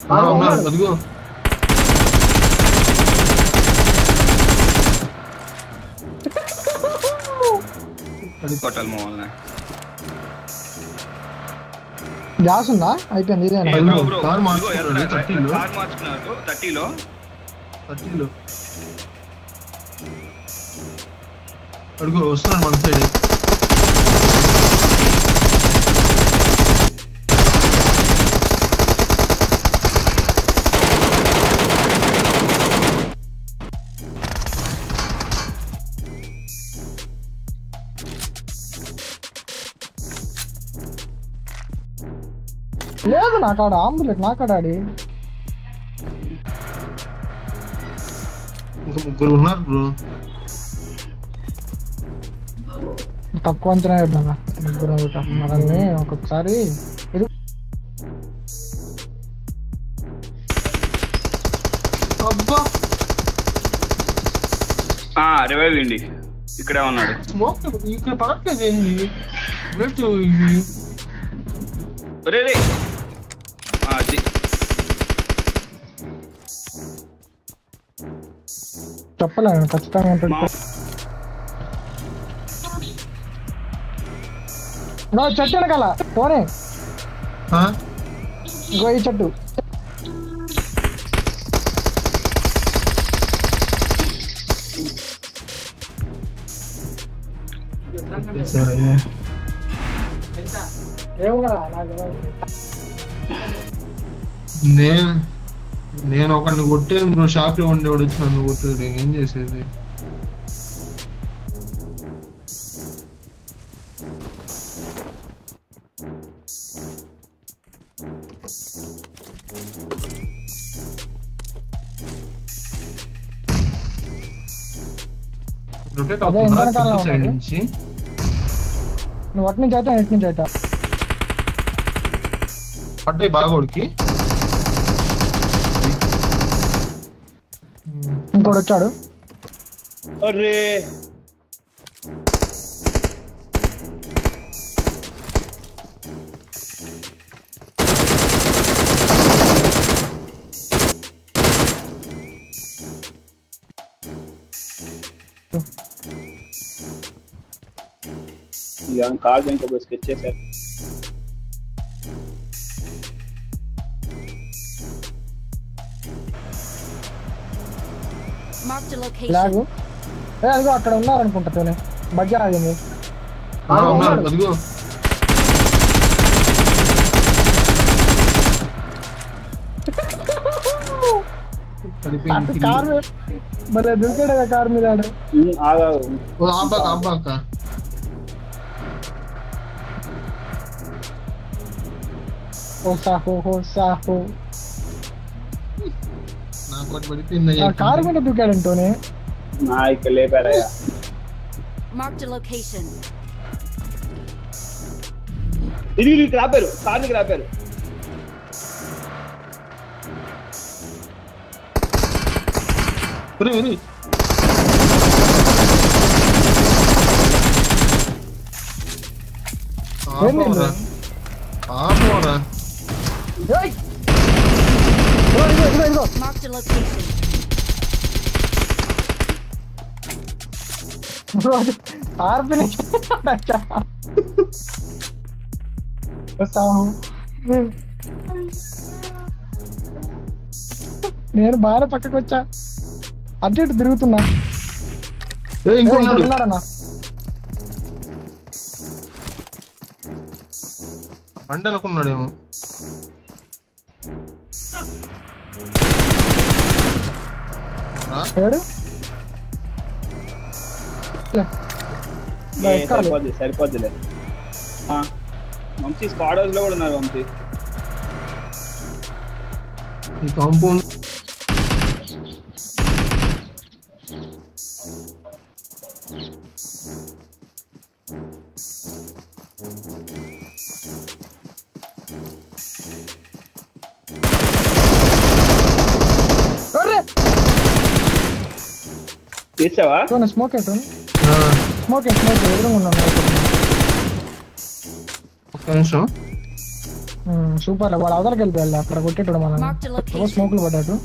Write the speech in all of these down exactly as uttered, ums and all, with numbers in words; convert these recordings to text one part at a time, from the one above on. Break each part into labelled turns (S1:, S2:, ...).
S1: అదిగో అది కొట్టాలి మమ్మల్ని.
S2: గ్యాస్ ఉందా? అయిపోయింది.
S1: కార్ మార్చుకున్నారు థర్టీలో థర్టీలో థర్టీలో అడుగు వస్తున్నాడు మన సైడ్.
S2: లేదు నా కాడ ఆంబులెట్ నా కాడ ఆడి
S1: ఇంకా ముగ్గురు ఉన్నారు బ్రో.
S2: తక్కువ అంచనా వేద్దాం ముగ్గురు మనల్ని ఒక్కొక్కసారి.
S3: రివైవ్ అండి ఇక్కడే ఉన్నాడు.
S1: ఇక్కడ పడట్లేదు
S2: చెప్పలేను ఖచ్చితంగా ఉంటుంది. చెట్టు వెనకాల పోనీ ఇంకో ఈ చెట్టు.
S1: నేను నేను ఒకరిని కొట్టేది బ్రో. షాప్ లో ఉండేవాడు వచ్చి నన్ను కొట్టేది. ఏం చేసేది? సైడ్ నుంచి
S2: నువ్వు అటు నుంచి అయితే ఇటు నుంచి అయితే
S1: పట్టే బాగోడికి
S2: ఇంకోటి వచ్చాడు.
S3: అరే కాదు ఇంకొక స్కెచ్ చేశారు.
S2: లాగు అదిగో అక్కడ ఉన్నారనుకుంటా. బగ్గి ఆగింది.
S1: అదిగో
S2: కార్ మరి దూకాడు కార్ మీద. కారు మీద దూకాడంటోనే
S3: ఇక్కడ లేపారయ్యా. ఇది రాపారు కార్నికి రాపారు.
S2: నేను బాగా పక్కకు వచ్చా. అటు ఇటు తిరుగుతున్నా. ఇంకోన్నాడన్నా
S1: బండి అనుకున్నాడేమో.
S3: సరిపోద్ది సరిపోద్దిలే. వంశీ స్క్వాడ్ హౌస్ లో కూడా ఉన్నారు. వంశీ
S1: ఈ కాంపౌండ్
S3: చేసావా?
S2: స్మోక్ స్మోక్ స్మోక్ ఎదురుగా ఉన్నాను.
S1: ఒక నిమిషం
S2: సూపర్ వాడు అవతలకి వెళ్ళిపోయాడు అక్కడ కొట్టేటాడు మనం స్మోకులు పడ్డాడు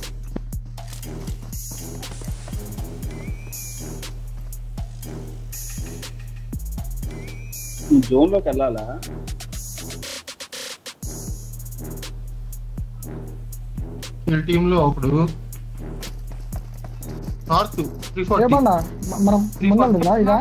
S3: జోన్ లోకి వెళ్ళాలా
S1: టీమ్ లో ఒకడు నార్త్
S2: ఏమన్నా మనం ముందు ఇదా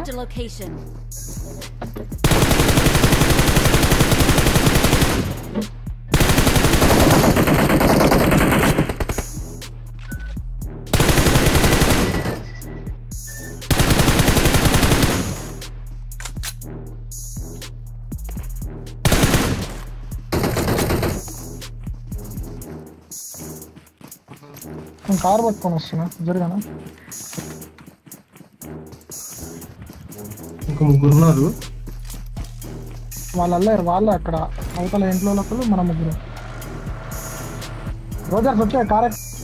S2: కార్ పట్టుకొని వస్తున్నా జరిగానా
S1: ఇంకా ముగ్గురు ఉన్నారు
S2: వాళ్ళు అల్లారు వాళ్ళు అక్కడ అవతల ఇంట్లో లోపల మన ముగ్గురు రోజర్స్ వచ్చే కార్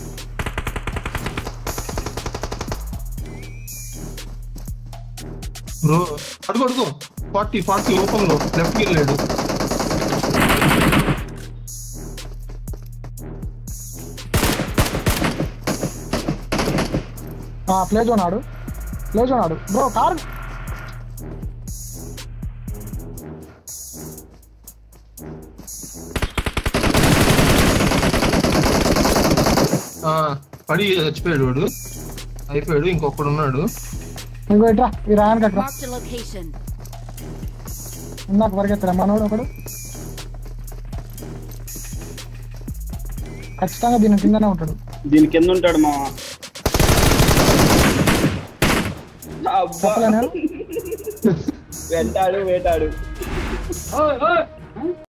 S1: బ్రో అడుగు అడుగు ఫార్టీ ఫార్టీ ఓపెన్ లో లెఫ్ట్ కి వెళ్ళాడు
S2: ప్లే జోన్ ఆడు ప్లే జోన్ ఆడు బ్రో కార్
S1: పడి చచ్చిపోయాడు వాడు అయిపోయాడు ఇంకొకడు ఉన్నాడు
S2: ఇంకో ఇట్రా ఈ రాయనికి అక్కడ ఇందాక పరిగెత్తరా మనోడు ఒకడు ఖచ్చితంగా దీని కిందనే ఉంటాడు
S3: దీని కింద ఉంటాడు మా వెంటాడు వేటాడు